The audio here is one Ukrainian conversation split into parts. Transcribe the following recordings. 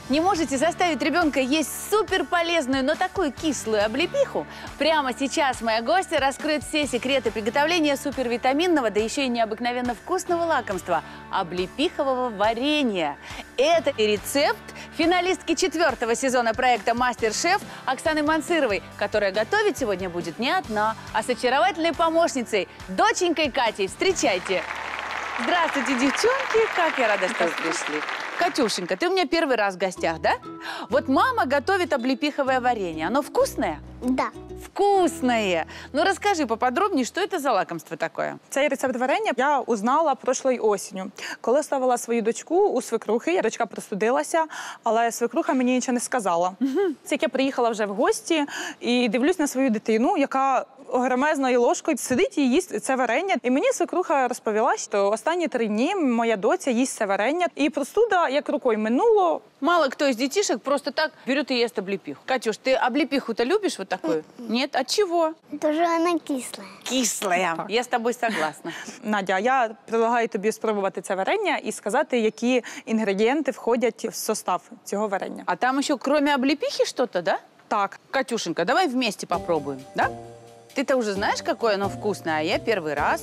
Не можете заставить ребенка есть суперполезную, но такую кислую облепиху? Прямо сейчас моя гостья раскроет все секреты приготовления супервитаминного, да еще и необыкновенно вкусного лакомства – облепихового варенья. Это рецепт финалистки 4-го сезона проекта «Мастер-шеф» Оксаны Мансыровой, которая готовить сегодня будет не одна, а с очаровательной помощницей, доченькой Катей. Встречайте! Здравствуйте, девчонки! Как я рада, что вы пришли. Катюшенька, ты у меня первый раз в гостях, да? Вот мама готовит облепиховое варенье. Оно вкусное? Да. Вкусное! Ну расскажи поподробнее, що це за лакомство таке? Цей рецепт варення я узнала прошлою осінню, коли ставила свою дочку у свекрухи. Дочка простудилася, але свекруха мені нічого не сказала. Це як я приїхала вже в гості і дивлюсь на свою дитину, яка громезною ложкою сидить і їсть це варення. І мені свекруха розповіла, що останні 3 дні моя доця їсть це варення. І простуда як рукою минуло. Мало кто из детишек просто так берет и ест облепиху. Катюш, ты облепиху-то любишь вот такую? Нет? От чего? Тоже она кислая. Кислая. Так. Я с тобой согласна. Надя, я предлагаю тобі спробувати це варення і сказати, які інгредієнти входять в состав цього варення. А там еще кроме облепихи что-то, да? Так, Катюшенька, давай вместе попробуем, да? Ты-то уже знаешь, какое оно вкусное, а я первый раз.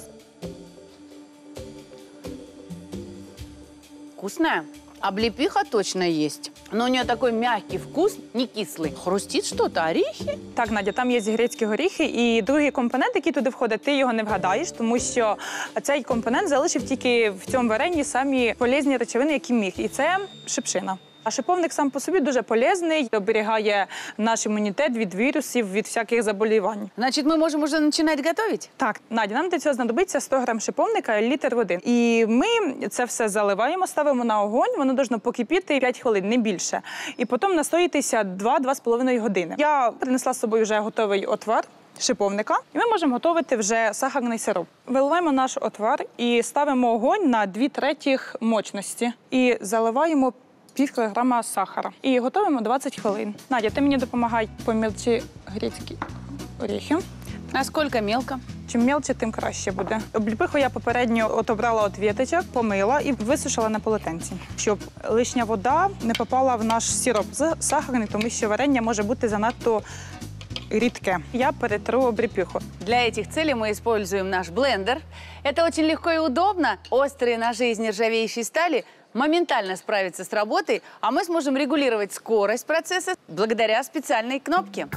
Вкусное? Облепиха точно есть. Но у нее такой мягкий вкус, не кислый. Хрустит что-то, орехи. так, Надя, там є грецькі горіхи, і другий компонент, який туди входить, ти його не вгадаєш, тому що цей компонент залишив тільки в цьому варенні самі полезні речовини, які міг, і це шипшина. А шиповник сам по собі дуже полезний, оберігає наш імунітет від вірусів, від всяких заболівань. Значит, мы можем уже начинать готовить? Так, Надя, нам для цього знадобиться 100 грам шиповника і літр води. І ми це все заливаємо, ставимо на огонь, воно должно покипіти 5 хвилин, не більше. І потім настоїтися 2-2,5 години. Я принесла з собою вже готовий отвар шиповника, і ми можемо готувати вже сахарний сироп. Виливаємо наш отвар і ставимо огонь на 2/3 мощності. І заливаємо пів кілограма сахара. І готуємо 20 хвилин. Надя, ти мені допомагай помілчи грецькі оріхи. Насколько мелко? Чим мілче, тим краще буде. Обліпиху я попередньо отобрала від віточок, помила і висушила на полотенці, щоб лишня вода не попала в наш сироп сахарний, тому що варення може бути занадто рідке. Я перетру обліпиху. Для этих целей мы используем наш блендер. Это очень легко и удобно. Острые ножи из нержавеющей стали моментально справятся с работой, а мы сможем регулировать скорость процесса благодаря специальной кнопке.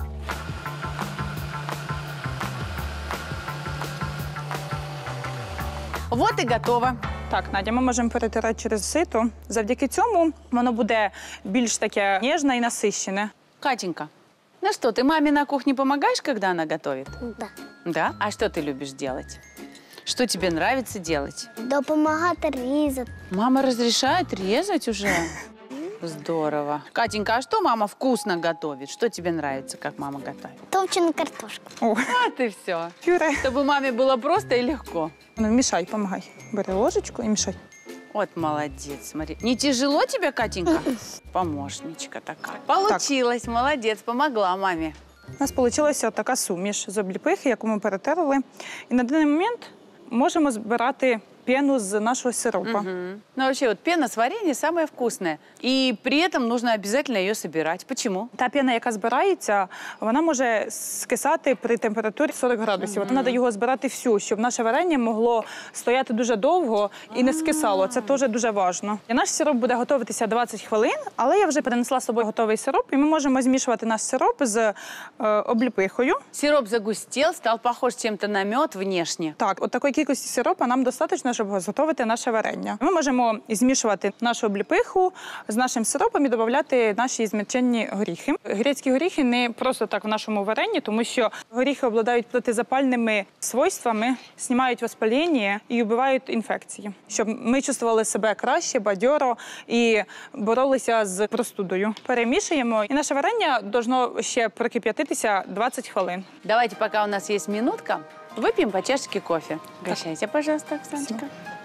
Вот и готово. Так, Надя, ми можемо перетирати через сито. Завдяки цьому воно буде більш таке ніжне і насищене. Катенька, ну что, ты маме на кухне помогаешь, когда она готовит? Да. Да? А что ты любишь делать? Что тебе нравится делать? Допомагати різати. Мама разрешает резать уже? Здорово. Катенька, а что мама вкусно готовит? Что тебе нравится, как мама готовит? Товчену картошку. О, А ты все. пюре. Чтобы маме было просто и легко. Ну, мішай, помагай. Бери ложечку і мішай. Вот молодец, смотри. Не тяжело тебе, Катенька? Помощничка такая. Получилось, молодец, помогла маме. У нас вийшла така суміш з обліпихи, яку ми перетерли. І на даний момент можемо збирати пену з нашого сиропа. Ну вообще вот пена с варенья самая вкусная. И при этом нужно обязательно ее собирать. Почему? Та пена, яка збирається, вона може скисати при температурі 40 градусів. От треба його збирати всю, щоб наше варення могло стояти дуже довго і не скисало. Це теж дуже важливо. Наш сироп буде готуватися 20 хвилин, але я вже принесла з собою готовий сироп, і ми можемо змішувати наш сироп з обліпихою. Сироп загустел, стал похож чем-то на мед внешне. Так, от такої кількості сиропа нам достатньо, щоб зготовити наше варення. Ми можемо змішувати нашу обліпиху з нашим сиропом і додати наші змельчені горіхи. Грецькі горіхи не просто так в нашому варенні, тому що горіхи обладають протизапальними свойствами, знімають воспалення і вбивають інфекції, щоб ми чувствували себе краще, бадьоро і боролися з простудою. Перемішуємо, і наше варення должно ще прокип'ятитися 20 хвилин. Давайте, пока у нас есть минутка, выпьем по чашечке кофе. Угощайся, пожалуйста, Оксаночка.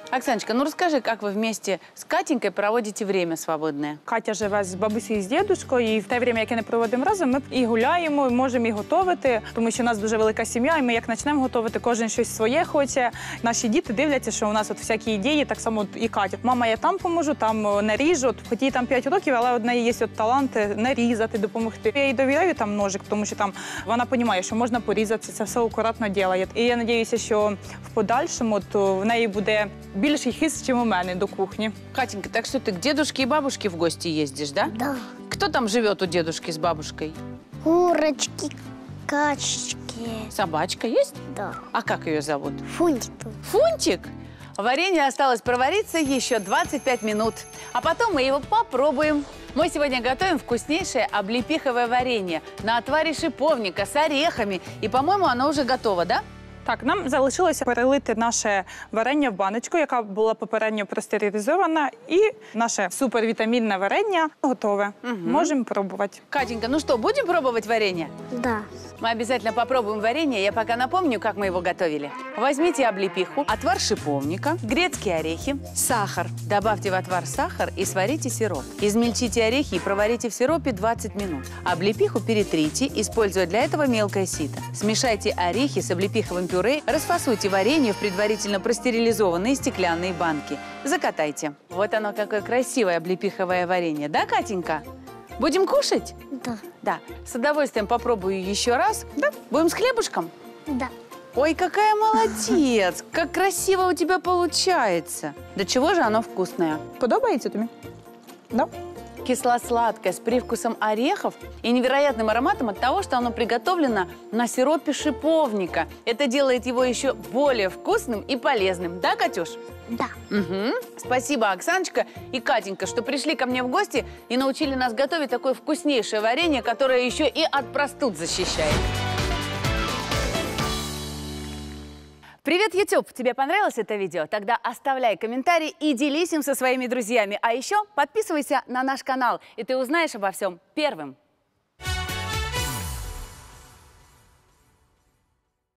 Оксаночка, ну расскажи, как вы вместе с Катенькой проводите время свободное? Катя живе з бабусею і з дідушкою, і в те время, яке не проводимо разом, ми і гуляємо, і можемо і готувати, тому що у нас дуже велика сім'я, і ми як почнемо готувати, кожен щось своє хоче. Наші діти дивляться, що у нас от всякі ідеї, так само от і Катя. Мама, я там поможу, там наріжу. От, хоч їй там 5 років, але в неї є от талант нарізати, допомогти. Я їй довіряю там ножик, тому що там вона розуміє, що можна порізати, це все акуратно робить. І я сподіваюся, що в подальшому от, в неї буде більший хист, ніж у мене до кухні. Катенька, так что ты к дедушке и бабушке в гости ездишь, да? Да. Кто там живет у дедушки с бабушкой? Курочки, качечки. Собачка есть? Да. А как ее зовут? Фунтик. Фунтик? Варенье осталось провариться еще 25 минут. А потом мы его попробуем. Мы сегодня готовим вкуснейшее облепиховое варенье на отваре шиповника с орехами. И, по-моему, оно уже готово, да? Так, нам залишилося перелити наше варення в баночку, яка була попередньо простерилізована, і наше супервітамінне варення готове. Можемо пробувати. Катенька, ну что, будем пробовать варенье? Да. Мы обязательно попробуем варенье. Я пока напомню, как мы его готовили. Возьмите облепиху, отвар шиповника, грецкие орехи, сахар. Добавьте в отвар сахар и сварите сироп. Измельчите орехи и проварите в сиропе 20 минут. Облепиху перетрите, используя для этого мелкое сито. Смешайте орехи с облепиховым пюре, расфасуйте варенье в предварительно простерилизованные стеклянные банки. Закатайте. Вот оно, какое красивое облепиховое варенье. Да, Катенька? Будем кушать? Да. Да. С удовольствием попробую еще раз. Да. Будем с хлебушком? Да. Ой, какая молодец! Как красиво у тебя получается. До чего же оно вкусное? Подобається тобі? Да? Кисло-сладкое, с привкусом орехов и невероятным ароматом от того, что оно приготовлено на сиропе шиповника. Это делает его еще более вкусным и полезным. Да, Катюш? Да. Угу. Спасибо, Оксаночка и Катенька, что пришли ко мне в гости и научили нас готовить такое вкуснейшее варенье, которое еще и от простуд защищает. Привет, YouTube! Тебе понравилось это видео? Тогда оставляй комментарий и делись им со своими друзьями. А еще подписывайся на наш канал, и ты узнаешь обо всем первым.